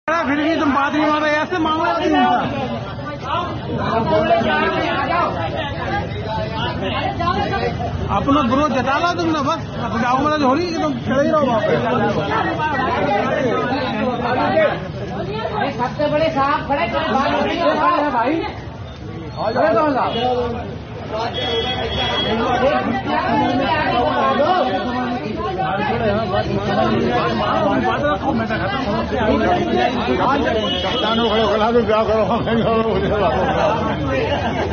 फिर भी तुम बात नहीं मान रहे, ऐसे मामला नहीं था। अपना विरोध जता ला तुमने, बस गाँव में हो रही तुम खड़े ही रहो वहाँ पे। सबसे बड़े साहब खड़े भाई, कप्तानों खड़ो करा दो, क्या करो।